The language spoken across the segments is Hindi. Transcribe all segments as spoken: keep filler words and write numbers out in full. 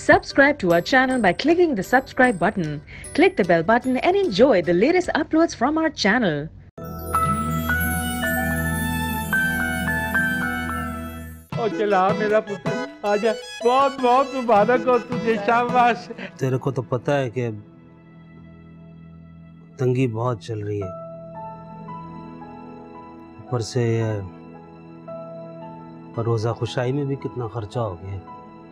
Subscribe to our channel by clicking the subscribe button. Click the bell button and enjoy the latest uploads from our channel. ओ चला मेरा पुत्र आजा, बहुत बहुत मुबारक हो तुझे, शाबाश। तेरे को तो पता है कि तंगी बहुत चल रही है, ऊपर से रोज़ा खुशाई में भी कितना खर्चा हो गया।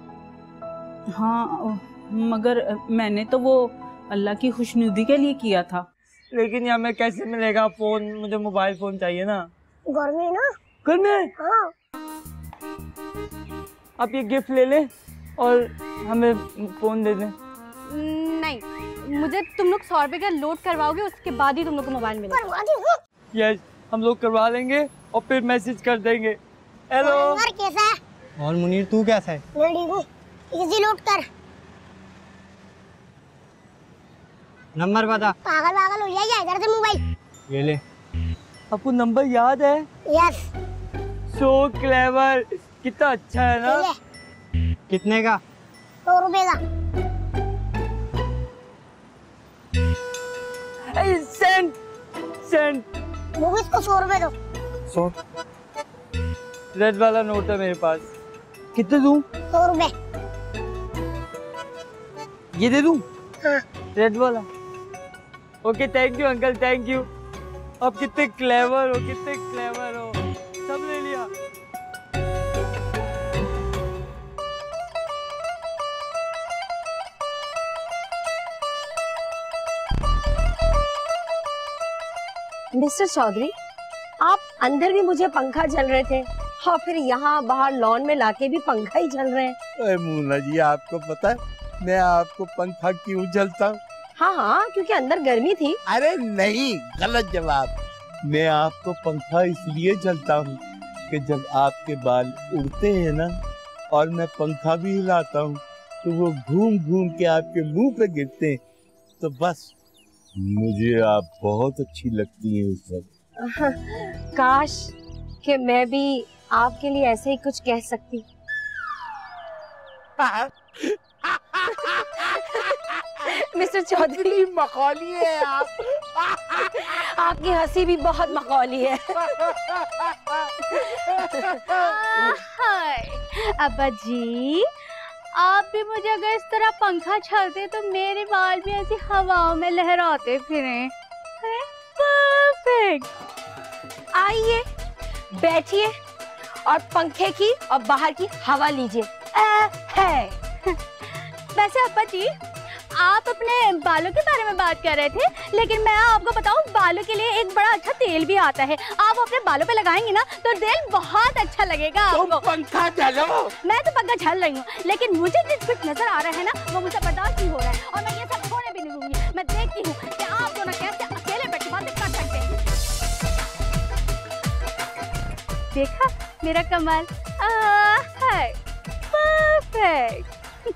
हाँ, मगर मैंने तो वो अल्लाह की खुशनुदी के लिए किया था। लेकिन यहाँ में कैसे मिलेगा फोन? मुझे मोबाइल फोन चाहिए ना। घर में ना? घर में? हाँ। आप ये गिफ्ट ले ले और हमें फोन दे दें। नहीं, मुझे तुम लोग सौ रुपए का लोड करवाओगे, उसके बाद ही तुम लोग को मोबाइल मिलेगा। यस, हम लोग करवा लेंगे और फिर मैसेज कर देंगे। हेलो कैसा है? और मुनीर तू कैसा है? मैं ठीक हूँ। इजी लोड कर। नंबर बता। पागल पागल हो जाएगा, इधर से मोबाइल ये ले। आपको नंबर याद है? यस। सो क्लेवर, कितना अच्छा है ना। कितने का? सौ रुपए का। सेंट सेंट वो भी इसको सौ रुपए दो। सौ रेड वाला नोट है मेरे पास। कितने दूं? सौ रुपए। ये दे दूं? हाँ। रेड वाला। Okay, thank you uncle, thank you. आप कितने क्लेवर हो, कितने क्लेवर हो। सब ले लिया। मिस्टर चौधरी, आप अंदर भी मुझे पंखा झल रहे थे और फिर यहाँ बाहर लॉन में लाके भी पंखा ही झल रहे हैं। अरे मूना जी, आपको पता है मैं आपको पंखा क्यों झलता हूँ? हाँ हाँ, क्योंकि अंदर गर्मी थी। अरे नहीं, गलत जवाब। मैं आपको पंखा इसलिए झलता हूँ कि जब आपके बाल उड़ते हैं ना और मैं पंखा भी हिलाता हूँ तो वो घूम घूम के आपके मुंह पे गिरते हैं, तो बस मुझे आप बहुत अच्छी लगती हैं उस वक्त। काश कि मैं भी आपके लिए ऐसे ही कुछ कह सकती। मिस्टर चौधरी, मखौली है आप। आपकी हंसी भी बहुत मखौली है। अब्बा जी, आप भी मुझे अगर इस तरह पंखा झलते तो मेरे बाल भी ऐसी हवाओं में लहराते फिरें। परफेक्ट। आइए, बैठिए और पंखे की और बाहर की हवा लीजिए। है। वैसे अब्बा जी, आप अपने बालों के बारे में बात कर रहे थे, लेकिन मैं आपको बताऊं, बालों के लिए एक बड़ा अच्छा तेल भी आता है। आप अपने बालों पे लगाएंगे ना तो तेल बहुत अच्छा लगेगा आपको। पंखा झलो। मैं तो पंखा झल रही हूँ, लेकिन मुझे जिस कुछ नजर आ रहा है ना वो मुझे बर्दाश्त नहीं हो रहा है और मैं ये सब होने भी नहीं दूंगी। मैं देखती हूँ कि आप दोनों कैसे अकेले बैठ के बातें कर सकते हैं। देखा मेरा कमाल? है परफेक्ट।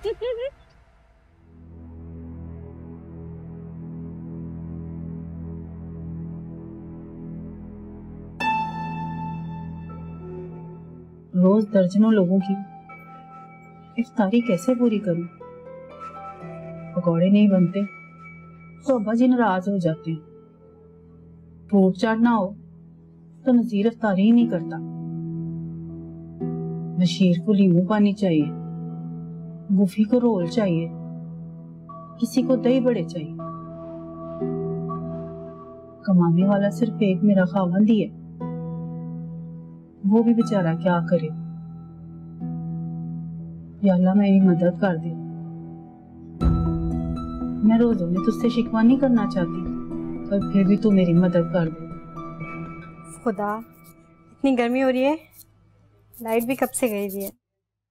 रोज दर्जनों लोगों की इफ्तारी कैसे पूरी करूं? पकौड़े नहीं बनते तो अब्बा जी नाराज हो जाते हैं। फ्रूट चाट ना हो तो नजीर इफ्तारी ही नहीं करता। बशीर को लीमू पानी चाहिए, गुफी को रोल चाहिए, किसी को दही बड़े चाहिए। कमाने वाला सिर्फ एक मेरा खावंद ही है, वो भी बेचारा क्या करे। या अल्लाह मेरी मदद कर दे। मैं रोजों में तुझसे शिकवा नहीं करना चाहती, पर फिर भी तू मेरी मदद कर दे। खुदा, इतनी गर्मी हो रही है, लाइट भी कब से गई हुई है।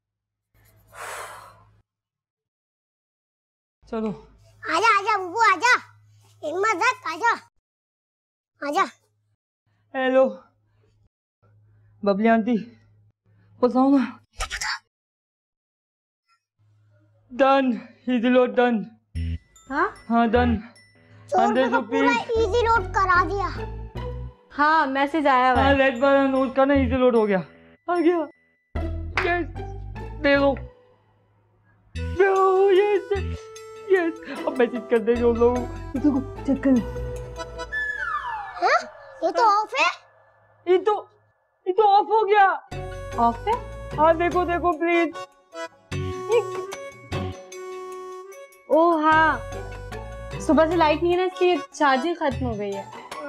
चलो आजा आजा बुबू, आजा। हिम्मत रख, आजा आजा। हेलो बबली आंटी, बताओ ना। Done, easy load done. हाँ हाँ done. Hundred rupees easy load करा दिया। हाँ, मैसेज आया हुआ हाँ, है। रेड वाला नोट का ना इजी लोड हो गया। आ गया। यस, दे दो। यस, अब मैसेज कर देंगे उन लोगों को। देखो चेक कर। हाँ? ये तो ऑफ है। ये तो ये तो ऑफ हो गया। ऑफ है? हाँ देखो देखो प्लीज। ओह हाँ, सुबह से लाइट नहीं है ना, इसकी चार्जिंग खत्म हो गई है।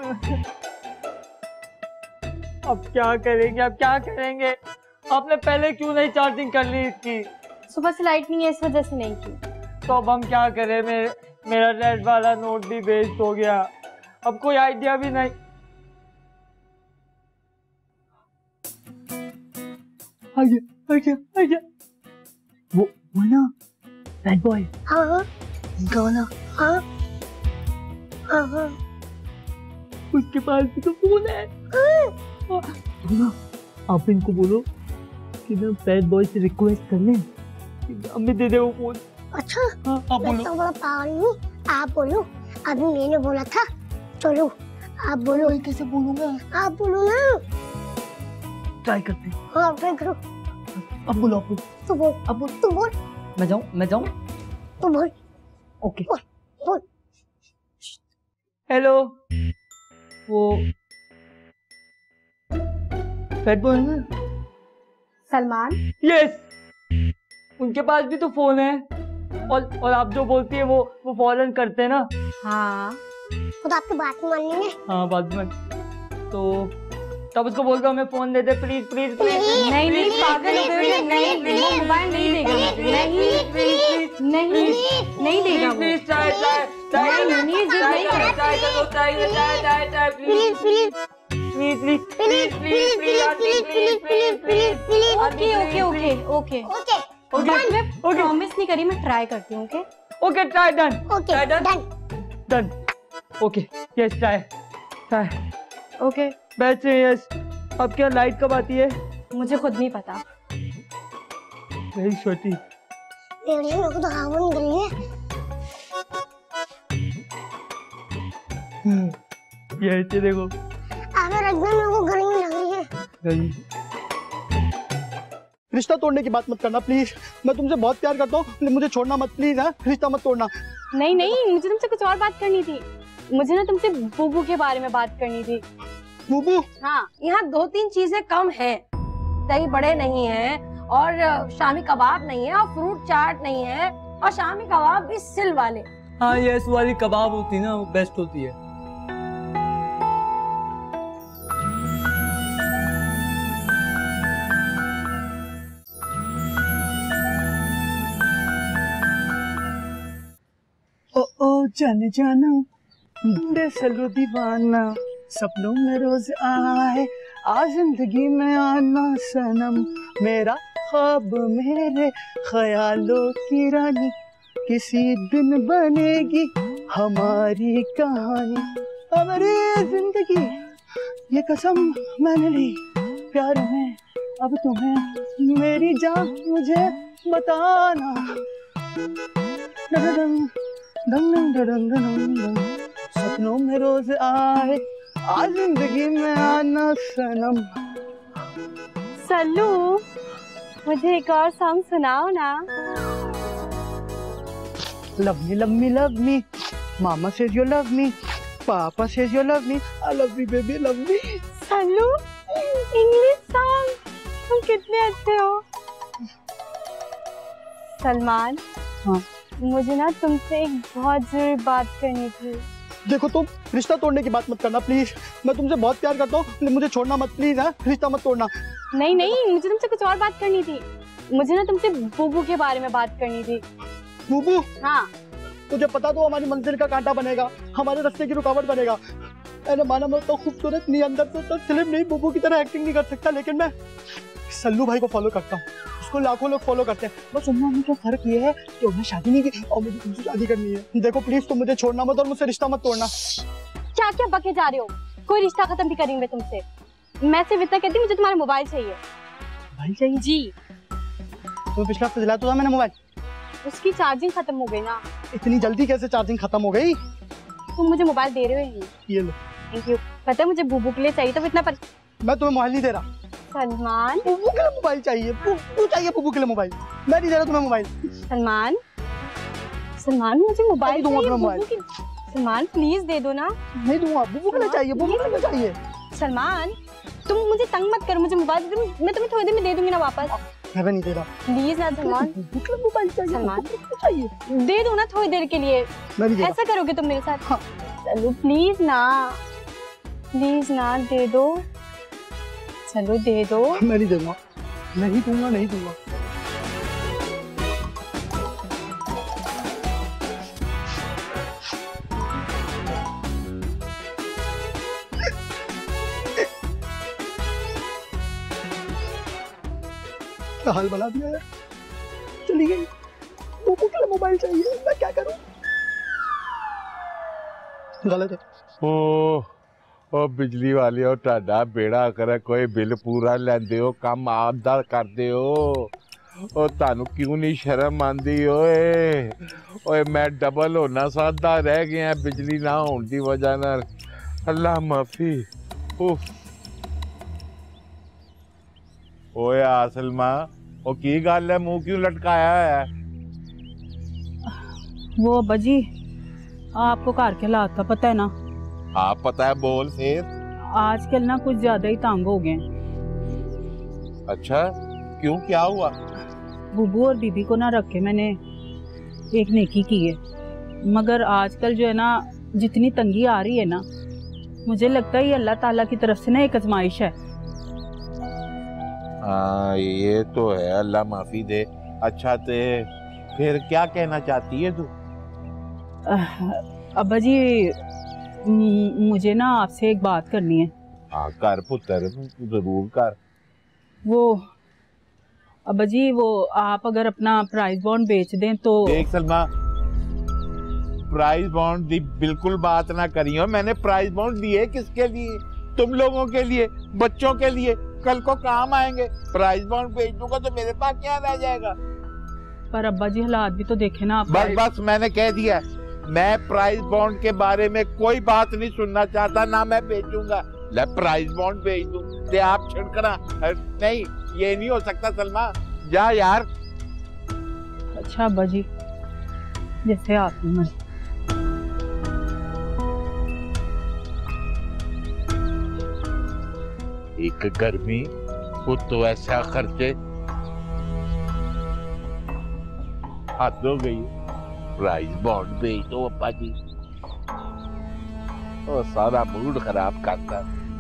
अब क्या करेंगे, अब क्या करेंगे? आपने पहले क्यों नहीं चार्जिंग कर ली इसकी? सुबह से लाइट नहीं है, इस वजह से नहीं की। तो अब हम क्या करें? मेरे मेरा रेड वाला नोट भी वेस्ट हो गया, अब कोई आइडिया भी नहीं। आ गया, आ गया, आ गया। वो वो ना बैड बॉय। हाँ हाँ इनका वाला। हाँ हाँ हाँ। उसके पास भी तो फोन है। तो ना आप इनको बोलो कि ना बैड बॉय से रिक्वेस्ट कर लें कि हमें दे दे वो फोन। अच्छा हाँ, आप मैं बोलो। तो बड़ा पागल हूँ, आप बोलो। अभी मैंने बोला था। चलो आप बोलो। मैं कैसे बोलूंगा? आप बोलो ना। ट्राई करते हैं। हाँ ट्राई करो। अब बोलो, अब बोलो। तू बोल, अब बोल। तू बोल, मैं जाऊँ, मैं जाऊँ। तू बोल। ओके। बोल बोल। हेलो, वो बैड बॉय है ना? सलमान। यस, उनके पास भी तो फोन है, और और आप जो बोलती है वो वो फौरन करते हैं ना। हाँ खुद आपकी बात माननी है। हाँ बात में। तो तब उसको बोल दो हमें फोन दे दे प्लीज प्लीज प्लीज। नहीं नहीं पागल हो गए हो, नहीं वो मोबाइल नहीं देगा मुझे, नहीं नहीं नहीं देगा वो। प्लीज ट्राई ट्राई ट्राई नहीं, नहीं, जिद नहीं करो। ट्राई करो, try try try try please please please please please please please aunty please please please please. Okay okay okay okay okay okay मैं ओके प्रॉमिस नहीं करी, मैं ट्राई करती हूँ। Okay okay try done okay try done done. Done. Okay yes try try. Okay बैठ से यस। अब क्या लाइट कब आती है? मुझे खुद नहीं पता। वेरी छोटी। मेरे को तो हवा निकल रही है। ये देखो अबे रजनी, मेरे को गर्मी लग रही है। गर्मी। रिश्ता तोड़ने की बात मत करना प्लीज। मैं तुमसे बहुत प्यार करता हूँ, मुझे छोड़ना मत प्लीज। है रिश्ता मत तोड़ना। नहीं नहीं, मुझे तुमसे कुछ और बात करनी थी। मुझे ना तुमसे बूबू के बारे में बात करनी थी। बूबू? हाँ, यहाँ दो तीन चीजें कम हैं। दही बड़े नहीं है, और शामी कबाब नहीं है, और फ्रूट चाट नहीं है, और शामी कबाब भी सिल वाले। हाँ यस वाली कबाब होती है ना, वो बेस्ट होती है। ओ ओ जाने जाना ढूंढे सलो दीवाना, सपनों में रोज आए आ जिंदगी में आना सनम, मेरा ख्वाब मेरे ख्यालों की रानी, किसी दिन बनेगी हमारी कहानी, हमारी जिंदगी ये कसम मैंने ली, प्यार में अब तुम्हें मेरी जान मुझे बताना। डडडम, डम डम डडम डडम डम, सपनों में रोज आए आज जिंदगी में आना सनम। सल्लू, मुझे एक और सॉन्ग सुनाओ ना। Love me love me love me, mama says you love me, papa says you love me, I love you baby love me. Sallu, English song, तुम कितने अच्छे हो। सलमान, हाँ मुझे ना तुमसे एक बहुत जरूरी बात करनी थी। देखो तुम रिश्ता तोड़ने की बात मत करना प्लीज। मैं तुमसे बहुत प्यार करता हूँ, मुझे छोड़ना मत प्लीज। है रिश्ता मत तोड़ना। नहीं नहीं, मुझे तुमसे कुछ और बात करनी थी। मुझे ना तुमसे बूबू के बारे में बात करनी थी। बूबू? हाँ। तुझे पता तो हमारी मंजिल का कांटा बनेगा, हमारे रास्ते की रुकावट बनेगा। मैंने माना मैं तो खूबसूरत नहीं, अंदर से तो फिल्म नहीं, बूबू की तरह एक्टिंग नहीं कर सकता, लेकिन मैं सल्लू भाई को फॉलो करता हूँ। उसको लाखों लोग फॉलो करते हैं। बस उनमें मुझे फर्क ये है कि उन्हें शादी नहीं की और मुझे तुमसे शादी करनी है। देखो प्लीज तुम मुझे छोड़ना मत और मुझसे रिश्ता मत तोड़ना। क्या क्या बके जा रहे हो? कोई रिश्ता खत्म भी करेंगे तुमसे। मैं सिर्फ इतना कहती हूँ, मुझे तुम्हारा मोबाइल चाहिए। मोबाइल चाहिए? जी। तो पिछला हफ्ते दिलाया तो था मैंने मोबाइल। उसकी चार्जिंग खत्म हो गई ना। इतनी जल्दी कैसे चार्जिंग खत्म हो गई? तुम मुझे मोबाइल दे रहे हो? ये लो। Thank you. पता है मुझे बूबू के लिए चाहिए, तो इतना पर... मैं तुम्हें मोबाइल नहीं दे रहा। सलमान, बूबू के लिए मोबाइल चाहिए। बूबू चाहिए, बूबू के लिए मोबाइल। मैं नहीं दे रहा तुम्हें मोबाइल। सलमान, सलमान मुझे मोबाइल दूंगा अपना चाहिए, मोबाइल। बुबू की- सलमान प्लीज दे दो ना। नहीं दूंगा, बुबू के लिए चाहिए, बुबू के लिए चाहिए। सलमान तुम मुझे तंग मत करो, मुझे मोबाइल दे दो, मैं तुम्हें थोड़ी देर में दे दूंगी ना वापस। मैं भी नहीं दे रहा। प्लीज ना सलमान, मोबाइल चाहिए, सलमान चाहिए। दे दो ना थोड़ी देर के लिए। मैं नहीं दे रहा। ऐसा करोगे तुम मेरे साथ? चलो प्लीज ना, प्लीज ना दे दो, चलो दे दो। मैं नहीं दूंगा, नहीं दूंगा, नहीं दूंगा। क्या हाल बना दिया यार, चली गई। बुबू के लिए मोबाइल चाहिए, मैं क्या करूं? गलत है। ओ ओ बिजली वाले हो, टाडा बेड़ा करे, कोई बिल पूरा लेंदे हो, काम आपदा करदे हो। ओ तानू क्यों नहीं शर्म आंदी ओए? ओए मैं डबल होना सादा रह गया बिजली ना होने दी वजह नाल। अल्लाह माफी। उफ ओए आसलमा, ओ की गल है, मुंह क्यों लटकाया है? वो अब्बा जी आपको घर के हालात का पता है ना। आप पता है, बोल फिर। आजकल ना कुछ ज्यादा ही तंग हो गए। अच्छा क्यों, क्या हुआ? बुबू और बीबी को ना रख के मैंने एक नेकी की है, मगर आजकल जो है ना जितनी तंगी आ रही है ना, मुझे लगता है ये अल्लाह ताला की तरफ से ना एक आजमाइश है। हाँ ये तो है, अल्लाह माफी दे। अच्छा ते फिर क्या कहना चाहती है तू? अब्बा जी म- मुझे ना आपसे एक बात करनी है। हाँ कर पुत्र, जरूर कर। वो अब्बा जी वो आप अगर अपना प्राइस बॉन्ड बेच दें तो। देख सलमा, प्राइस बॉन्ड दी बिल्कुल बात ना करियो। मैंने प्राइस बॉन्ड दिए किसके लिए? तुम लोगों के लिए, बच्चों के लिए, कल को काम आएंगे। प्राइस बॉन्ड बेच दूंगा तो मेरे पास क्या रह जाएगा? पर अब्बा जी हालात भी तो देखे ना आप। बस बस मैंने कह दिया, मैं प्राइस बॉन्ड के बारे में कोई बात नहीं सुनना चाहता, ना मैं बेचूंगा। ले प्राइस बॉन्ड बेच दूं ते आप छिड़कना नहीं, ये नहीं हो सकता सलमा, जा यार। अच्छा अब्बा जी जैसे आप मर्जी। एक गर्मी वो तो ऐसा खर्चे, हद हो गई। प्राइस बॉन्ड बेच दो अब्बा जी, और सारा मूड खराब करता।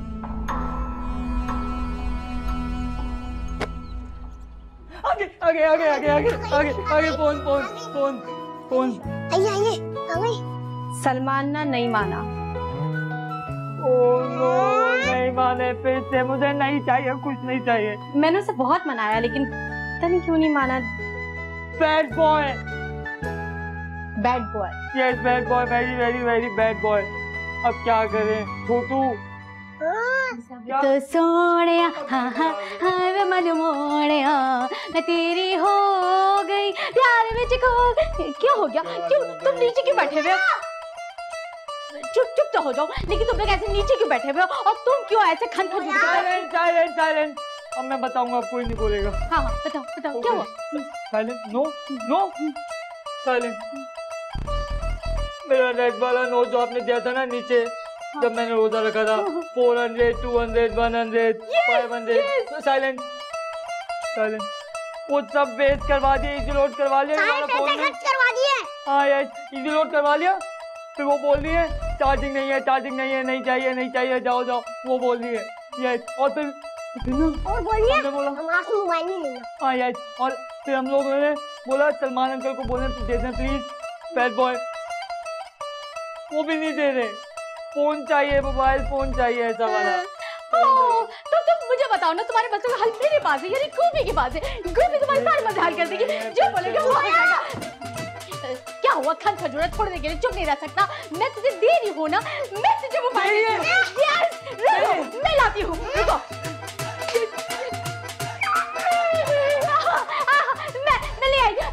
आगे आगे आगे आगे आगे आगे आगे फोन फोन फोन फोन आइए आइए आ गई। सलमान ना नहीं माना। ओ नो, नहीं माने फिर से। मुझे नहीं चाहिए, कुछ नहीं चाहिए। मैंने उसे बहुत मनाया लेकिन पता नहीं क्यों नहीं माना। Bad boy, bad boy. Yes bad boy, very very very bad boy. अब क्या करें छोटू? तो सोनिया हाँ हाँ हाँ वे मन मोड़िया, मैं तेरी हो गई प्यार में खो। क्या हो गया? क्यों तुम नीचे क्यों बैठे हुए हो? चुप चुप तो हो जाओ, लेकिन तुम लोग ऐसे नीचे क्यों बैठे हुए हो? और तुम क्यों ऐसे खन खन? Silent silent silent. अब मैं बताऊंगा, अब कोई नहीं बोलेगा। हाँ हाँ बताओ बताओ क्या हुआ? Silent, no no silent. मेरा रेड वाला नोट जो आपने दिया था ना नीचे, जब मैंने रोजा रखा था, four hundred, two hundred, one hundred, five hundred. Silent silent. वो सब वेस्ट करवा दिया, इजी लोड करवा लिया। करवा दिए। हाँ यार इजी लोड करवा लिया। फिर वो बोल रही है चार्जिंग नहीं है, चार्जिंग नहीं है, नहीं चाहिए नहीं चाहिए, जाओ जाओ, वो बोल रही है। यस और फिर और बोलिए हमने बोला हम आपसे मोबाइल नहीं लेंगे। हाँ यस, और फिर हम लोगों ने बोला सलमान अंकल को बोले दे दें प्लीज। बैड बॉय वो भी नहीं दे रहे। फोन चाहिए, मोबाइल फोन चाहिए ऐसा वाला। ओह, तो तुम मुझे बताओ ना, तुम्हारे बच्चों का हल मेरे पास है, यानी गोभी के पास है। गोभी तुम्हारे सारे मजे हल कर देगी, जो बोलेगे वो हो जाएगा। क्या हुआ? खन खजूरा छोड़ने के लिए चुप नहीं रह सकता। मैं तुझे दे रही हूँ ना, मैं तुझे मोबाइल यस, रुको मैं लाती हूँ, रुको। मैं मैं ले आई, मैं भी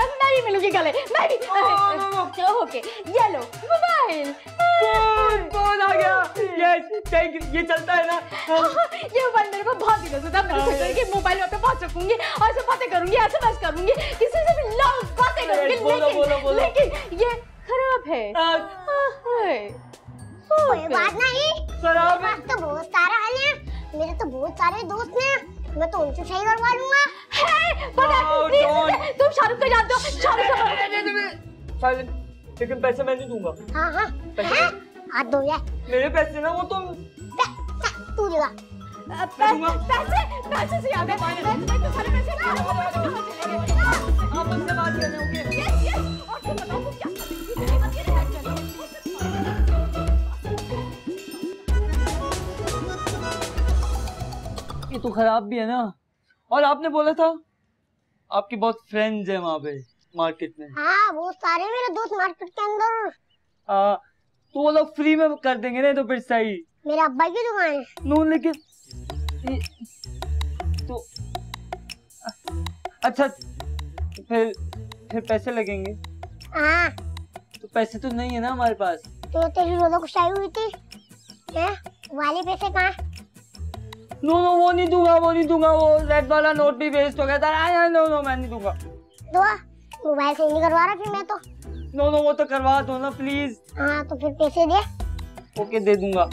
मिलूंगी गले, मैं भी। ओके, ये लो मोबाइल। फोन फोन आ गया। ये थैंक यू। ये चलता है ना? ये मोबाइल मेरे को बहुत दिनों से था, मैंने सोचा कि मोबाइल में पहुंच सकूंगी और ऐसे बातें करूंगी, एसएमएस करूंगी, किसी से भी लव बातें करूंगी, लेकिन लेकिन ये खराब है। कोई बात नहीं, खराब है तो बहुत सारा है, मेरे तो बहुत सारे दोस्त हैं, मैं तो उनसे सही करवा लूंगा। है प्लीज, तुम शाहरुख को जानते हो? शाहरुख साइलेंट। लेकिन पैसे मैं नहीं दूंगा। हाँ हाँ, हाथ धो यार। मेरे पैसे ना, वो तुम तू देगा। पैसे पैसे से याद है, मैं तुम्हें सारे पैसे आप मुझसे बात कर रहे होंगे। यस यस, और तुम बताओ वो क्या कर रही थी? अब ये हैक कर लो। ये तो खराब भी है ना। और आपने बोला था आपके बहुत फ्रेंड्स हैं वहाँ पे मार्केट में। हाँ, वो सारे मेरे दोस्त मार्केट के अंदर। आ, तो वो लोग फ्री में कर देंगे ना, तो फिर सही। मेरे अब्बा की दुकान है। नो लेकिन ये, तो अच्छा फिर फिर पैसे लगेंगे। हाँ, तो पैसे तो नहीं है ना हमारे पास। तो तेरी रोजा कुछ आई हुई थी, हैं? वाले पैसे कहाँ? नो नो वो नहीं दूंगा, वो नहीं दूंगा, वो रेड वाला नोट भी वेस्ट हो गया था। नो नो मैं नहीं दूंगा। दो, मोबाइल से नहीं करवा रहा फिर मैं तो। नो नो वो तो करवा दो ना प्लीज। हाँ तो फिर पैसे दे। ओके दे दूंगा।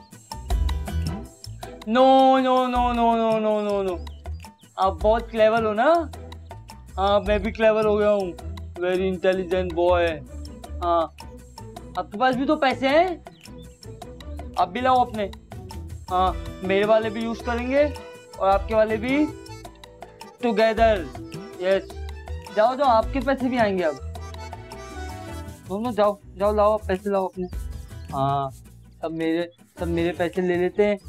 No no no no no no no no आप बहुत क्लेवर हो ना। हाँ मैं भी क्लेवर हो गया हूँ, वेरी इंटेलिजेंट बॉय। हाँ आपके पास भी तो पैसे हैं, आप भी लाओ अपने। हाँ मेरे वाले भी यूज करेंगे और आपके वाले भी टुगेदर। यस जाओ जाओ, आपके पैसे भी आएंगे अब। दोनों जाओ जाओ, लाओ पैसे लाओ अपने। हाँ सब मेरे सब मेरे पैसे ले लेते हैं।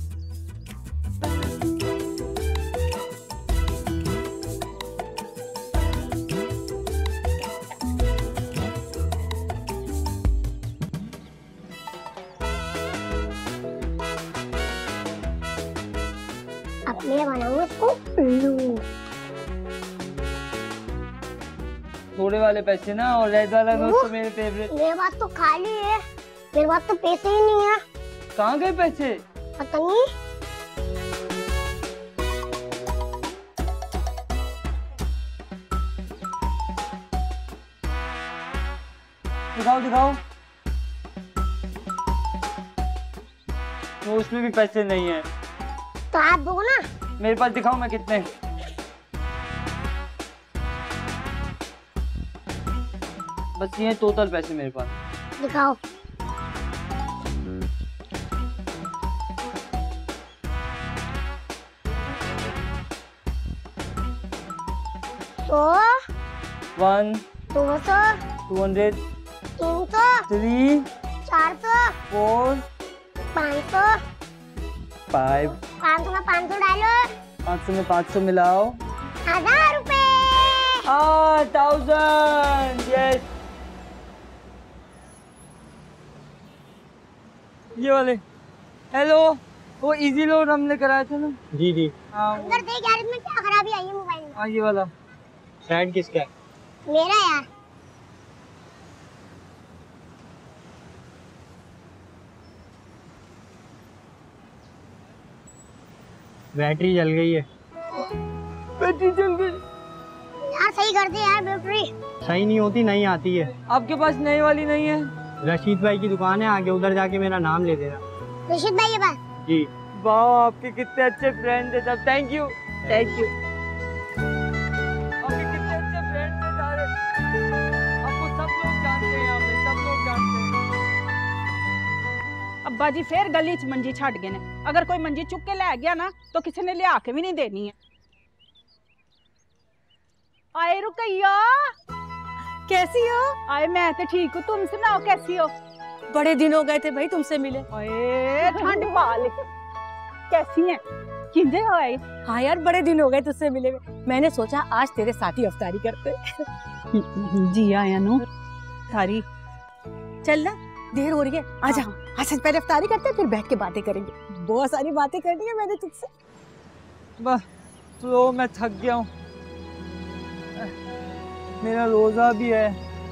अब मैं बनाऊंगा इसको उल्लू। थोड़े वाले पैसे ना, और रेड वाला नोट तो मेरे फेवरेट। मेरे पास तो खाली है, मेरे पास तो पैसे ही नहीं है। कहाँ गए पैसे? पता नहीं। दिखाओ दिखाओ। वो उसमें भी पैसे नहीं है। तो आप दो ना। मेरे पास दिखाओ मैं कितने। बस ये टोटल पैसे मेरे पास। दिखाओ। तो वन दो सौ, टू हंड्रेड, तीन सौ, थ्री, चार सौ, फोर, पाँच सौ, फाइव। पाँच सौ में पाँच सौ डालो। पाँच सौ में पाँच सौ मिलाओ। हजार रुपए। हाँ थाउजेंड। यस ये वाले। हेलो वो इजी लोड हमने कराया था ना। जी जी। हाँ अंदर देख यार, इसमें क्या खराबी आई है मोबाइल में? हाँ ये वाला। ब्रांड किसका है? मेरा यार। बैटरी जल गई है। बैटरी जल गई यार, सही कर दे यार बैटरी। सही नहीं होती, नहीं आती है। आपके पास नई वाली नहीं है? रशीद भाई की दुकान है आगे, उधर जाके मेरा नाम ले देना। रशीद भाई के पास? जी। वाह आपके कितने अच्छे फ्रेंड थे सब। Thank you thank you. आपके कितने अच्छे फ्रेंड थे सारे। आपको सब लोग जानते हैं, यहाँ पे सब लोग जानते हैं। अब्बा जी फिर गली च मंजी छड़ गए ने। अगर कोई मंजी चुक के लै गया ना तो किसी ने लिया के भी नहीं देनी है। आए रुकैया, कैसी हो? आए मैं तो ठीक हूँ, तुम सुनाओ कैसी हो? बड़े दिन हो गए थे भाई तुमसे मिले। अरे ठंड पाल कैसी है? किंदे हो आए? हाँ यार बड़े दिन हो गए तुझसे मिले। मैंने सोचा आज तेरे साथ ही अफ्तारी करते। जी आया नो थारी। चल ना, देर हो रही है, आजा। आज पहले अफ्तारी करते हैं, फिर बैठ के बातें करेंगे। बहुत सारी बातें करनी है मैंने तुझसे। बस तो मैं थक गया हूँ। मेरा रोजा भी है।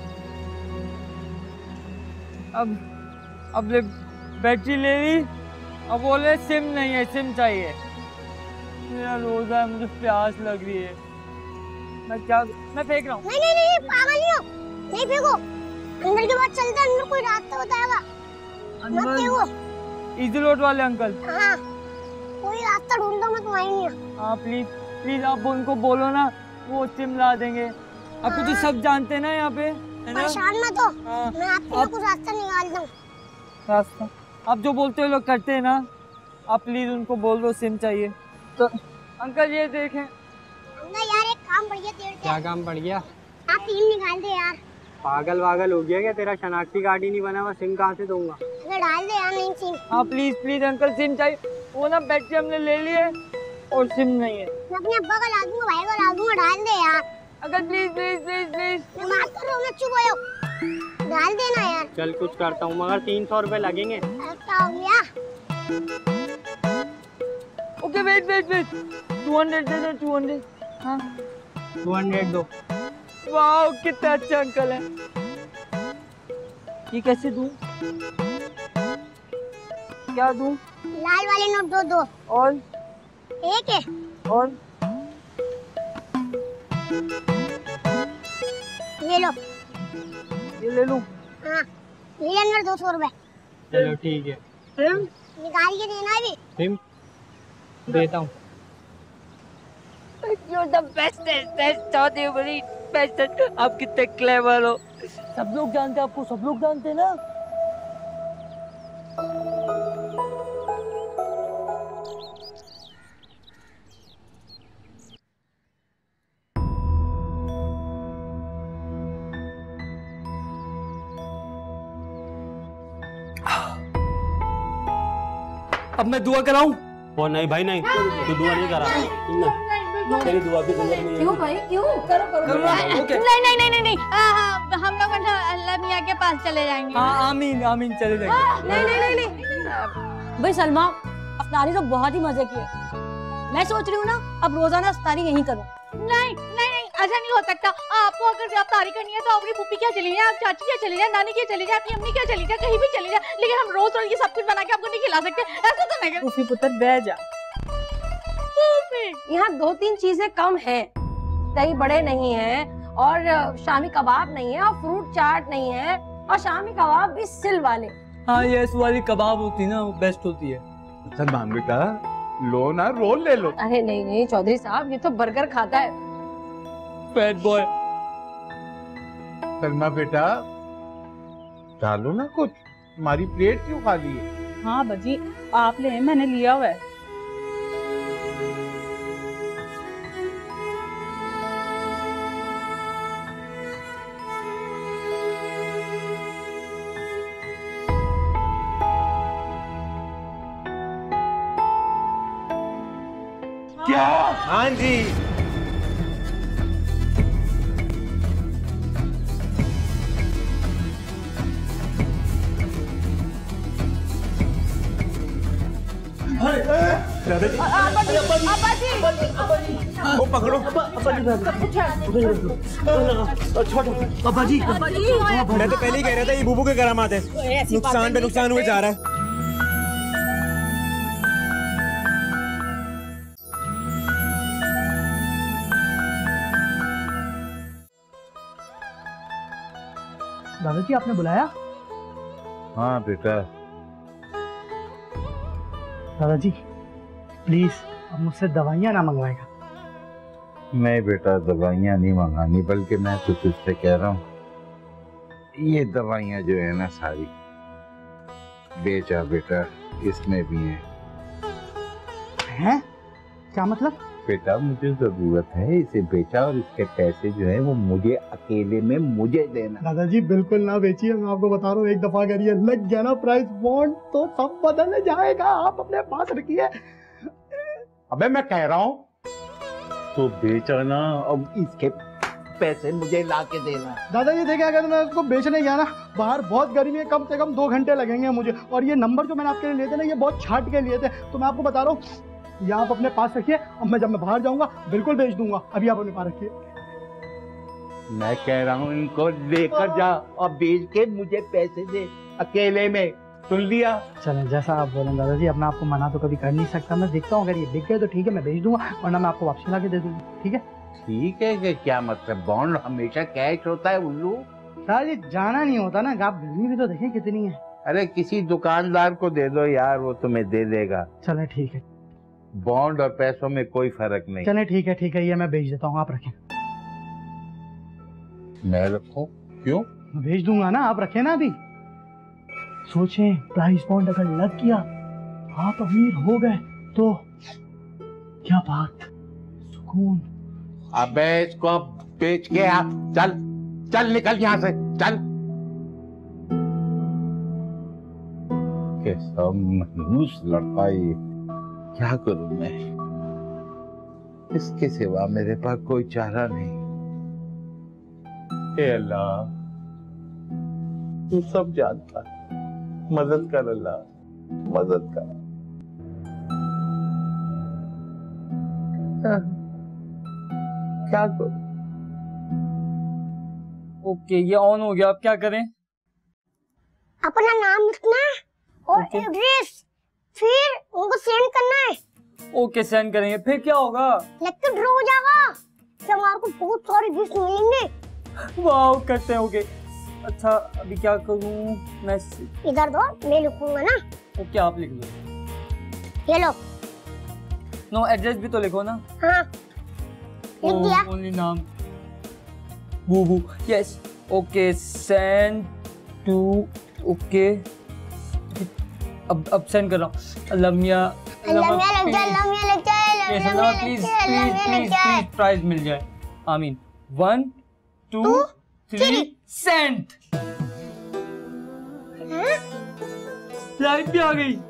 अब अब ले बैटरी ले ली, अब बोले सिम नहीं है, सिम चाहिए। मेरा रोजा है, मुझे प्यास लग रही है। मैं क्या मैं फेंक रहा हूँ। नहीं नहीं नहीं पागल नहीं हो, नहीं फेंको। अंदर के बाद चलते, अंदर कोई रास्ता बताएगा। मत फेंको। इजी रोड वाले अंकल। हाँ, कोई रास्ता ढूंढो, मैं तुम्हारी नहीं हूँ। हाँ प्लीज प्लीज, आप उनको बोलो ना, वो सिम ला देंगे। आपको तो सब जानते हैं ना यहाँ पे, है ना? परेशान मत हो, मैं आपके लिए कुछ रास्ता निकालता हूँ। रास्ता आप जो बोलते हो लोग करते हैं ना। आप प्लीज उनको बोल दो सिम चाहिए। तो अंकल ये देखें। अंदर यार एक काम बढ़ गया तेरे से। क्या काम पड़ गया? आप सिम निकाल दे यार। पागल वागल हो गया क्या? तेरा शनाख्ती कार्ड ही नहीं बना हुआ, सिम कहाँ से दूंगा? अगर डाल दे यार, नहीं सिम। हाँ प्लीज प्लीज अंकल, सिम चाहिए। वो ना बैटरी हमने ले ली है और सिम नहीं है। मैं अपने अब्बा को ला दूंगा, भाई को ला दूंगा, डाल दे यार। अगर प्लीज प्लीज प्लीज प्लीज। मैं बात कर रहा हूँ, मैं चुप हो जाओ, डाल देना यार। चल कुछ करता हूँ, मगर तीन सौ रुपए लगेंगे। क्या हो गया? Okay wait wait wait, two hundred दे दो, टू हंड्रेड। हाँ टू हंड्रेड दो। वाह कितना अच्छा अंकल है। ये कैसे दूं? क्या दूं? लाल वाले नोट दो दो। और एक है। और ये लो। ये ले लूं? हाँ, ये अंदर दो सौ रुपए। चलो ठीक है। सिम निकाल के देना अभी। सिम देता हूँ। You're the bestest, best, Chaudhary बड़ी bestest। आप कितने क्लेवर हो। सब लोग जानते हैं आपको, सब लोग जानते हैं ना। अब मैं दुआ कराऊं? ओ नहीं भाई नहीं, तू दुआ नहीं करा। तेरी दुआ की जरूरत नहीं है। क्यों भाई क्यों? करो करो, करो। ओके। नहीं नहीं नहीं नहीं नहीं, आ, आ, हम लोग अल्लाह मियाँ के पास चले जाएंगे। हाँ आमीन आमीन, चले जाएंगे। नहीं नहीं नहीं नहीं भाई सलमा, अफ्तारी तो बहुत ही मजे की है। मैं सोच रही हूँ ना अब रोजाना अफ्तारी यहीं करूँ। नहीं नहीं नहीं, ऐसा नहीं हो सकता। आपको अगर अफ्तारी करनी है तो अपनी पुप्पी क्या चली जाए, आप चाची क्या चली जाए, नानी क्या चली जाए, अपनी अम्मी क्या चली जाए, कहीं भी चली जाए, लेकिन हम रोज रोज ये सब कुछ बना के आपको नहीं खिला सकते। ऐसा तो नहीं। पुफी पुत्र बह जा। यहाँ दो तीन चीजें कम है, दही बड़े नहीं है, और शामी कबाब नहीं है, और फ्रूट चाट नहीं है, और शामी कबाब भी सिल वाले। हाँ ये इस वाली कबाब होती है ना, वो बेस्ट होती है। सलमान बेटा लो ना, रोल ले लो। अरे नहीं नहीं चौधरी साहब, ये तो बर्गर खाता है। Fat boy. सलमा बेटा डालो ना कुछ, हमारी प्लेट क्यों खाली है? हाँ बजी आप ले, मैंने लिया हुआ है। क्या? हाँ जी। वो पकड़ो। पापा जी, मैं तो पहले ही कह रहा था ये बुबू के करामात है, नुकसान पे नुकसान हुए जा रहा है। दादाजी आपने बुलाया? हाँ बेटा। दादाजी प्लीज अब मुझसे दवाइयाँ ना मंगवाएगा। नहीं बेटा दवाइयाँ नहीं मंगानी, बल्कि मैं तो तुझसे कह रहा हूँ ये दवाइयाँ जो है ना सारी बेचा बेटा, इसमें भी है। हैं? क्या मतलब? बेटा मुझे जरूरत है, इसे बेचा और इसके पैसे जो है वो मुझे अकेले में मुझे देना। दादाजी बिल्कुल ना बेचिए, मैं आपको बता रहा हूँ, एक दफा करिए लग गया ना प्राइस बॉन्ड तो सब बदल जाएगा। आप अपने पास रखिए। अबे मैं कह रहा हूँ तो बेचा ना, अब इसके पैसे मुझे ला के देना। दादाजी देखिए, अगर मैं उसको बेचने गया ना, बाहर बहुत गर्मी है, कम से कम दो घंटे लगेंगे मुझे, और ये नंबर जो मैंने आपके लिए लिए थे ना, ये बहुत छाट के लिए थे, तो मैं आपको बता रहा हूँ ये आप अपने पास रखिए। अब मैं जब मैं बाहर जाऊंगा बिल्कुल बेच दूंगा, अभी आप अपने पास रखिए। मैं कह रहा हूँ इनको लेकर जा और बेच के मुझे पैसे दे अकेले में, सुन लिया? चलें जैसा आप बोलें दादाजी, अपना आपको मना तो कभी कर नहीं सकता। मैं देखता हूँ अगर ये बिक गए तो ठीक है, मैं बेच दूंगा, वरना मैं आपको वापसी ला के दे दूंगा। ठीक है? ठीक है कि क्या मतलब, बॉन्ड हमेशा कैश होता है उल्लू? दादाजी जाना नहीं होता ना, आप गर्मी भी तो देखें कितनी है। अरे किसी दुकानदार को दे दो यार, वो तुम्हें दे देगा। चले ठीक है, बॉन्ड और पैसों में कोई फर्क नहीं। चले ठीक है ठीक है, ये मैं भेज देता हूँ, आप रखें। मैं रखूं? क्यों? मैं भेज दूंगा ना, आप रखें ना। अभी सोचें प्राइस बॉन्ड अगर लग गया, आप अमीर हो गए तो क्या बात, सुकून। अबे इसको बेच के आ, चल चल निकल यहाँ से, चल। कैसा मनहूस लड़का ये, क्या करूं मैं, इसके सिवा मेरे पास कोई चारा नहीं। हे अल्लाह, तू सब जानता है, मदद कर अल्लाह, मदद कर। क्या करूं? ओके ये ऑन हो गया, अब क्या करें? अपना नाम लिखना है और एड्रेस, फिर उनको सेंड करना है। ओके सेंड करेंगे, फिर क्या होगा? लेक्चर ड्रॉ हो जाएगा, फिर हमारे को बहुत सारे गिफ्ट मिलेंगे। वाह करते हैं। ओके अच्छा अभी क्या करूं मैं? इधर दो, मैं लिखूंगा ना। ओके आप लिख लो। ये लो। नो एड्रेस भी तो लिखो ना। हाँ लिख दिया। ओनली नाम Bubu, yes. Okay send to, okay अब अब सेंड कर रहा हूँ। लम्या लम्या लग जाए, लम्या लग जाए, लम्या लग प्लीज जाए, प्लीज लम्या लग प्लीज जाए। प्लीज प्राइज मिल जाए। आमीन। One two three send. Light भी आ गई।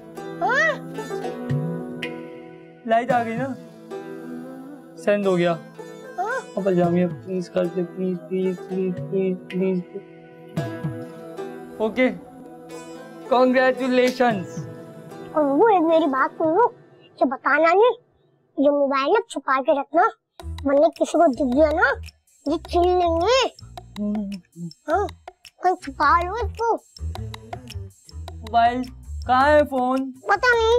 लाइट आ गई ना, सेंड हो गया। अब जामिया प्लीज कर दे, please please please please please. Okay congratulations. और वो एक मेरी बात सुन लो, जो बताना नहीं, जो मोबाइल ना छुपा के रखना, वरना किसी को दिख गया ना ये छीन लेंगे। हाँ कहीं छुपा लो इसको। मोबाइल कहाँ है? फोन पता नहीं।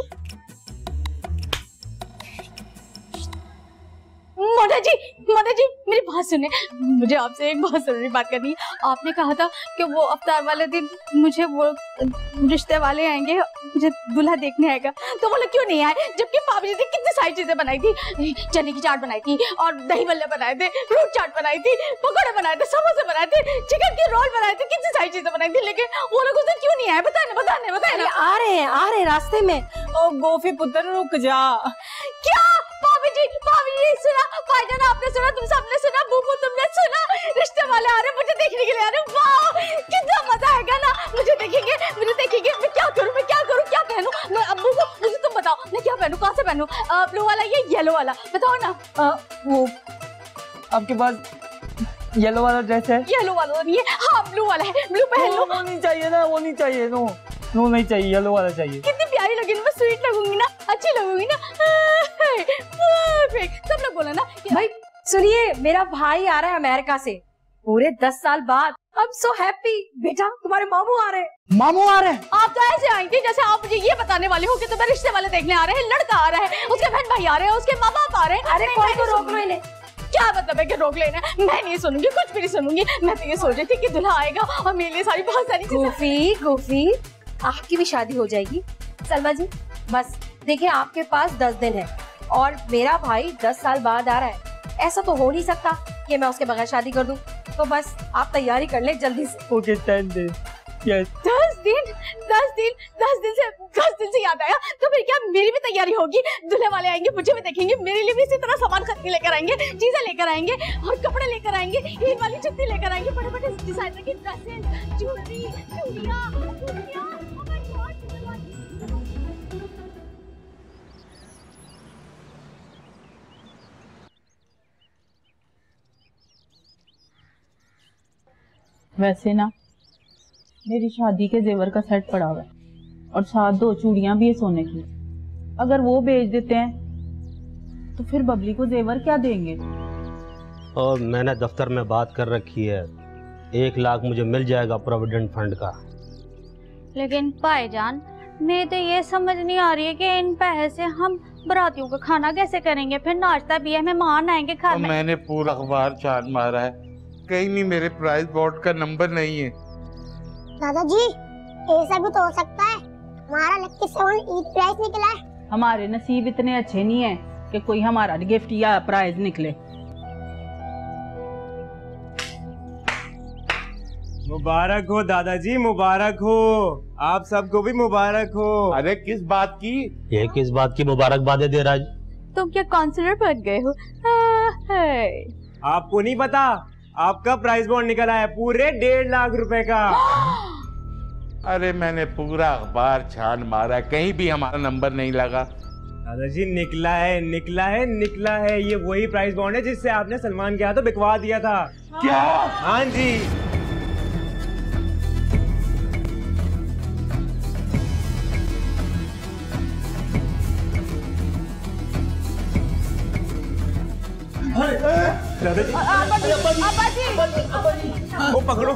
मोटा जी, मोटा जी मेरी बात सुने, मुझे आपसे एक बहुत जरूरी बात करनी है। आपने कहा था कि वो अफ्तार वाले दिन मुझे वो रिश्ते वाले आएंगे, मुझे दूल्हा देखने आएगा, तो वो लोग क्यों नहीं आए? जबकि भाभी जी ने कितनी सारी चीजें बनाई थी, चने की चाट बनाई थी और दही बल्ले बनाए थे, फ्रूट चाट बनाई थी, पकौड़े बनाए थे, समोसे बनाए थे, चिकन की रोल बनाए थे, कितनी सारी चीजें बनाई थी, लेकिन वो लोग उस दिन क्यों नहीं आए? बताने बताने बताने। आ रहे हैं आ रहे हैं रास्ते में। ओ गोफी पुत्र रुक जा। क्या भाभी जी, भाभी जी सुना, भाईजान आपने सुना, तुम सबने सुना, बूबू तुमने सुना, रिश्ते वाले आ रहे हैं, मुझे देखने के लिए आ रहे हैं। वाह कितना मजा आएगा ना, मुझे देखेंगे, मुझे देखेंगे। मैं क्या करूं, मैं क्या करूं, क्या पहनूं? मैं अब बूबू मुझे तुम बताओ, मैं क्या पहनूं, कहां से पहनूं? ब्लू वाला या येलो वाला बताओ ना। आ, वो आपके पास येलो वाला ड्रेस है? येलो वाला नहीं है, हाँ ब्लू वाला है, ब्लू पहन लो। वो नहीं चाहिए ना, वो नहीं चाहिए। नो नो नहीं चाहिए, येलो वाला चाहिए। कितनी प्यारी लगेगी, मैं स्वीट लगूंगी ना, अच्छी लगूंगी ना। सब लोग बोला ना। भाई सुनिए, मेरा भाई आ रहा है अमेरिका से पूरे दस साल बाद। I'm so happy। बेटा तुम्हारे मामू आ रहे हैं। मामू आ रहे हैं? आप तो ऐसे आएंगे जैसे आप मुझे ये बताने वाले हो कि तुम्हें रिश्ते वाले देखने आ रहे हैं, लड़का आ रहा है, उसके बहन भाई आ रहे हैं, उसके माँ बाप आ रहे हैं। अरे कोई तो रोक लो इन्हें। क्या मतलब है कि रोक लेना? मैं नहीं सुनूंगी, कुछ भी नहीं सुनूंगी। मैं तो ये सोच रही थी कि दूल्हा आएगा और मेरे लिए सारी बहुत सारी गोफी गोफी आपकी भी शादी हो जाएगी। सलमा जी बस देखिए, आपके पास दस दिन है और मेरा भाई दस साल बाद आ रहा है। ऐसा तो हो नहीं सकता कि मैं उसके बगैर शादी कर दूं, तो बस आप तैयारी कर ले जल्दी से। Okay ten days. यस दस दिन दस दिन दस दिन से दस दिन से याद आया, तो फिर क्या मेरी भी तैयारी होगी? दूल्हे वाले आएंगे, मुझे भी देखेंगे, मेरे लिए भी इसी तरह सामान खरीद लेकर आएंगे, चीजें लेकर आएंगे और कपड़े लेकर आएंगे, ईद वाली जुत्ती लेकर आएंगे, बड़े बड़े डिजाइनर की ड्रेसेस, ज्वेलरी, चूड़ियां, चूड़ियां। वैसे ना मेरी शादी के जेवर का सेट पड़ा हुआ है और साथ दो चूड़ियां भी है सोने की। अगर वो बेच देते हैं तो फिर बबली को जेवर क्या देंगे? और मैंने दफ्तर में बात कर रखी है, एक लाख मुझे मिल जाएगा प्रोविडेंट फंड का। लेकिन भाईजान मैं तो ये समझ नहीं आ रही है कि इन पैसे से हम बरातियों का खाना कैसे करेंगे, फिर नाश्ता भी है, मेहमान आएंगे घर में। मैंने पूरा अखबार छान मारा है, कहीं नहीं मेरे प्राइस बोर्ड का नंबर नहीं है। दादाजी ऐसा भी तो हो सकता है हमारा लक्की सेवन ईद प्राइस निकला है। हमारे नसीब इतने अच्छे नहीं है कि कोई हमारा गिफ्ट या प्राइज निकले। मुबारक हो दादाजी, मुबारक हो, आप सबको भी मुबारक हो। अरे किस बात की? ये किस बात की मुबारकबादें दे रहा है? तुम क्या काउंसलर बन गए हो? आपको नहीं पता, आपका प्राइस बॉन्ड निकला है पूरे डेढ़ लाख रुपए का। अरे मैंने पूरा अखबार छान मारा, कहीं भी हमारा नंबर नहीं लगा। दादाजी निकला है, निकला है, निकला है। ये वही प्राइस बॉन्ड है जिससे आपने सलमान के हाथों बिकवा दिया था। क्या? हाँ जी। दादाजी वो पकड़ो।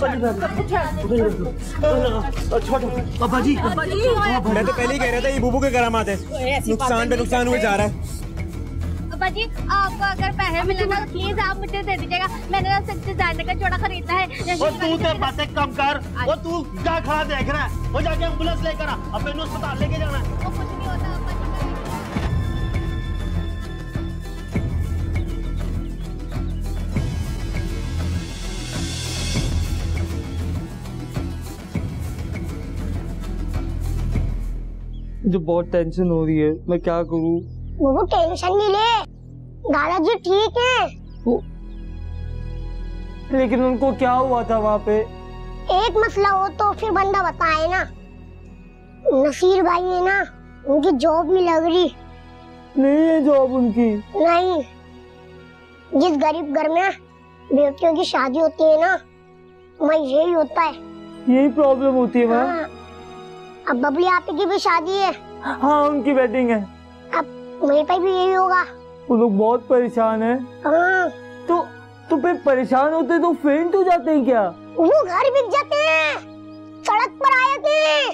अब्बा जी, मैं तो पहले ही कह रहा था ये बुबू के करामात है, नुकसान पे नुकसान हुए जा रहा है। अब्बा जी आपको अगर पैसे मिले ना तो प्लीज आप मुझे दे दीजिएगा, मैंने ना सच्चे डिजाइनर का जोड़ा खरीदना है। वो तू तो बातें कम कर, वो तू क्या खड़ा देख रहा है? वो जाके एम्बुलेंस लेकर आ, अब मैंने अस्पताल लेके जाना है। वो कुछ नहीं होता अब्बा जी। मुझे बहुत टेंशन हो रही है, मैं क्या करूं? वो टेंशन नहीं ले, दादाजी ठीक है। वो... लेकिन उनको क्या हुआ था वहाँ पे? एक मसला हो तो फिर बंदा बताए ना। नसीर भाई है ना, उनकी जॉब नहीं लग रही। नहीं है जॉब उनकी? नहीं, जिस गरीब घर में बेटियों की शादी होती है ना, वहाँ यही होता है। यही प्रॉब्लम होती है वहाँ? हाँ। अब बबली आपी की भी शादी है। हाँ उनकी वेडिंग है। अब मेरे पे भी यही होगा। वो लोग बहुत परेशान है। हाँ। तो तो फिर परेशान होते तो फेंट हो जाते हैं क्या? वो घर बिक जाते हैं, सड़क पर आ जाते हैं।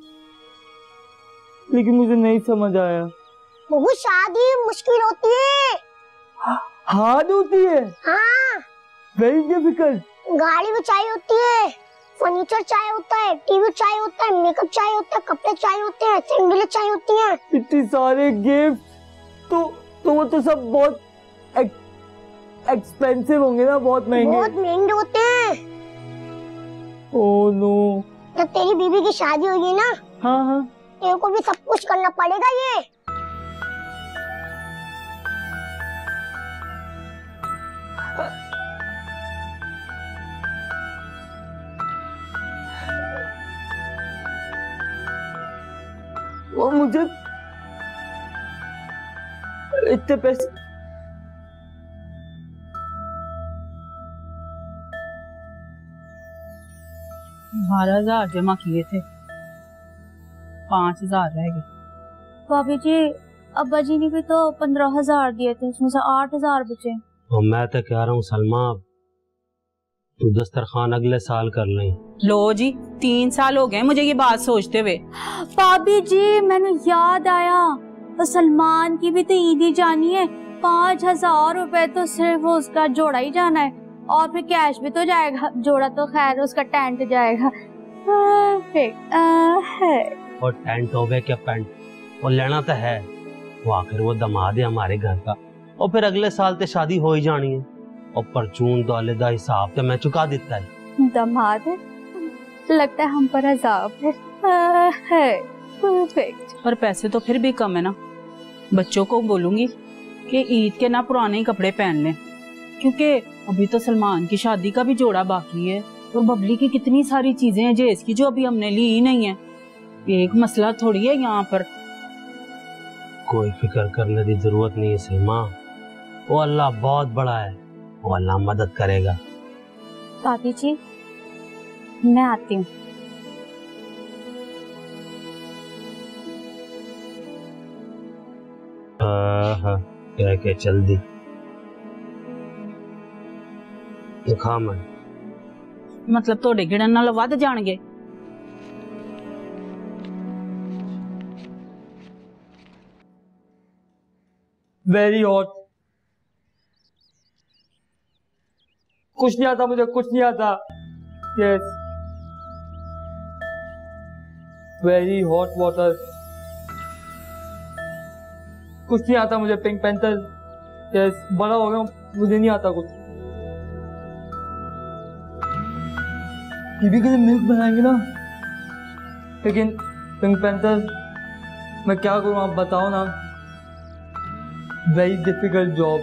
लेकिन मुझे नहीं समझ आया। वो शादी मुश्किल होती है, हार्ड होती है। हाँ वेरी डिफिकल्ट। गाड़ी भी चाहिए होती है, फर्नीचर चाहिए होता है, टीवी चाहिए होता है, मेकअप चाहिए होता है, कपड़े चाहिए होते हैं, सैंडल चाहिए होती हैं। इतने सारे गिफ्ट, तो तो वो तो सब बहुत एक, एक्सपेंसिव होंगे ना, बहुत महंगे। बहुत महंगे होते हैं। Oh no. जब तेरी बीबी की शादी होगी ना, हाँ हाँ, तेरे को भी सब कुछ करना पड़ेगा ये। वो मुझे इतने पैसे बारह हजार जमा किए थे, पाँच हजार रह गए। भाभी जी अब्बा जी ने भी तो पंद्रह हजार दिए थे, उसमें से आठ हजार बचे। और मैं तो कह रहा हूँ सलमा, तू दस्तरखान अगले साल कर लें। लो जी, तीन साल हो गए मुझे ये बात सोचते हुए। भाभी जी मैंने याद आया, तो सलमान की भी तो ईद ही जानी है, पाँच हजार रुपए तो सिर्फ उसका जोड़ा ही जाना है, और फिर कैश भी तो जाएगा, जोड़ा तो खैर उसका टेंट जाएगा। है और टेंट हो गए क्या पेंट, और लेना तो है, वो आखिर वो दामाद है हमारे घर का, और फिर अगले साल ते शादी हो ही जानी है, और परचून दौले दा हिसाब तो मैं चुका देता है। दामाद है, लगता है हम पर अजाब है। है परफेक्ट। पर पैसे तो फिर भी कम है ना। बच्चों को बोलूंगी कि ईद के ना पुराने कपड़े पहन लें, क्योंकि अभी तो सलमान की शादी का भी जोड़ा बाकी है, और बबली की कितनी सारी चीजें हैं जेस की जो अभी हमने ली ही नहीं है। एक मसला थोड़ी है यहाँ पर। कोई फिक्र करने की जरूरत नहीं है सलमा, वो अल्लाह बहुत बड़ा है, वो अल्लाह मदद करेगा। भाभी जी मैं आती हूँ। हाँ क्या क्या चल दी। दिखा मैं मतलब तोड़े गिणन नाल वध जाणगे। Very hot. कुछ नहीं आता मुझे, कुछ नहीं आता। Yes, very hot water. कुछ नहीं आता मुझे पिंक पैंथर। यस, बड़ा हो गया, मुझे नहीं आता कुछ। बीबी के लिए मिल्क बनाएंगे ना, लेकिन पिंक पैंथर मैं क्या करूं, आप बताओ ना। Very difficult job.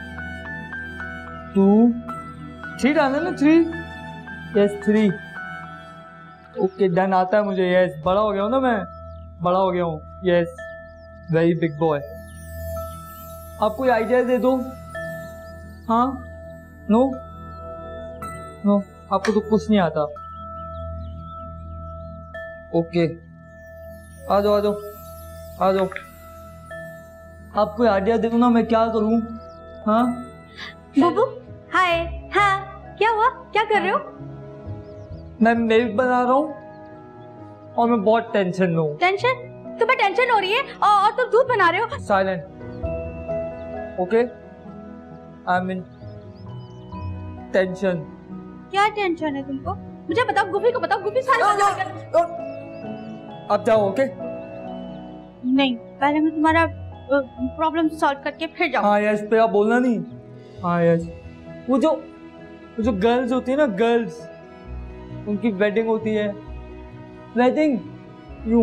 Two three डालना ना, three. Yes, three. Okay, done आता है मुझे। यस, बड़ा हो गया हूँ ना मैं, बड़ा हो गया हूँ। Yes, very big boy. आप कोई आइडिया दे दो। हाँ, नो नो, आपको तो कुछ नहीं आता। ओके, आ जाओ आ जाओ आ जाओ। आप कोई आइडिया दे दो ना, मैं क्या करूं। हाँ बुबू, हाय। हाँ, क्या हुआ, क्या कर रहे हो? मैं मिल्क बना रहा हूँ और मैं बहुत टेंशन में हूँ। टेंशन? तुम्हें टेंशन हो रही है और, और तुम दूध बना रहे हो? Silent. Okay, I mean tension. क्या टेंशन है तुमको? मुझे बताओ, गुफी को बताओ, गुफी सारे आप जाओ। ओके, नहीं, पहले मैं तुम्हारा प्रॉब्लम सॉल्व करके फिर जाऊँ। हाँ यस, पे आप बोलना नहीं। हाँ यस, वो जो वो जो गर्ल्स होती है ना, गर्ल्स, उनकी वेडिंग होती है। वेडिंग यूं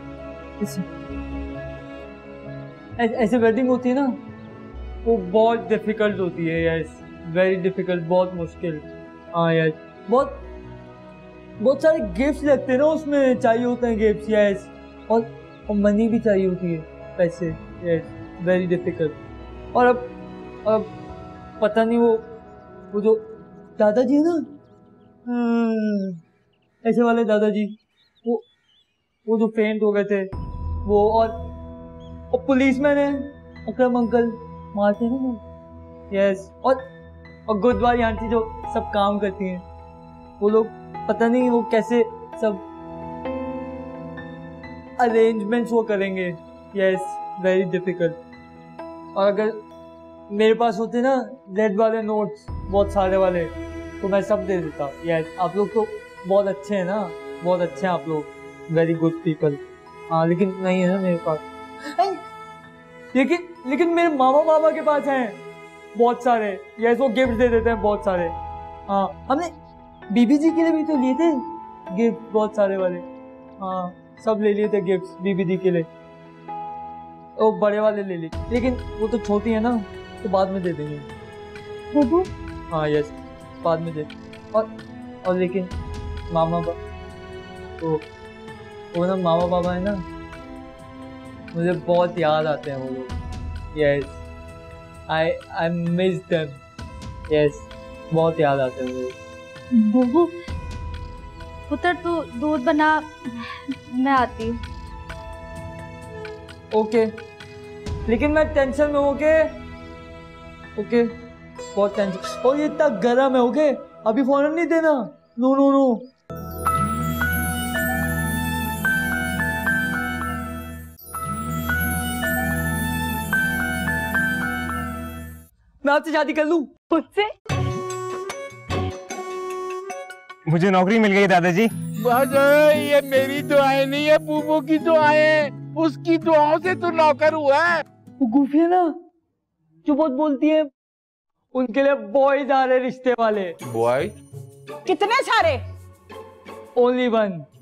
ऐसे वेडिंग होती है ना, वो बहुत डिफिकल्ट होती है। यस, वेरी डिफिकल्ट, बहुत मुश्किल। हाँ यस, बहुत बहुत सारे गिफ्ट्स लगते हैं ना उसमें, चाहिए होते हैं गिफ्ट्स। यस, और, और मनी भी चाहिए होती है, पैसे। Yes, very difficult. और अब अब पता नहीं, वो वो जो दादाजी है ना, ऐसे वाले दादाजी, वो वो जो फेंट हो गए थे वो, और, और पुलिसमैन है, अकरम अंकल, मारते हैं ना। यस, और और गुरुद्वारी आंटी जो सब काम करती हैं, वो लोग पता नहीं वो कैसे सब अरेंजमेंट्स वो करेंगे। Yes, very difficult. और अगर मेरे पास होते ना रेड वाले नोट्स, बहुत सारे वाले, तो मैं सब दे देता। यस, आप लोग तो बहुत अच्छे हैं ना, बहुत अच्छे हैं आप लोग, वेरी गुड पीपल। हाँ, लेकिन नहीं है ना मेरे पास। लेकिन लेकिन मेरे मामा बाबा के पास हैं बहुत सारे। यस, वो गिफ्ट दे देते हैं बहुत सारे। हाँ, हमने बीबी जी के लिए भी तो लिए थे गिफ्ट, बहुत सारे वाले। हाँ, सब ले लिए थे गिफ्ट बीबी जी के लिए, वो बड़े वाले ले लिए, लेकिन वो तो छोटी है ना, तो बाद में दे देंगे। बुबू? हाँ यस, बाद में दे। और और लेकिन मामा बाबा, तो वो ना मामा बाबा है ना, मुझे बहुत याद आते हैं वो लोग। Yes, I I miss them. Yes, बहुत याद आते हैं वो लोग। बुबू, पुत्र तू दूध बना, मैं आती हूँ। ओके, लेकिन मैं टेंशन में हूँ। ओके ओके, बहुत टेंशन। और ये इतना गर्म है। ओके, अभी फौरन नहीं देना। No no no. मैं आपसे शादी कर लूं? मुझसे? मुझे नौकरी मिल गई दादाजी। बस ये मेरी दुआएं नहीं है, बूबू की दुआएं, उसकी दुआओं से तू नौकर हुआ है। वो गुफी है ना जो बहुत बोलती है, उनके लिए बॉयज आ रहे रिश्ते वाले। बॉय? कितने सारे? Only one.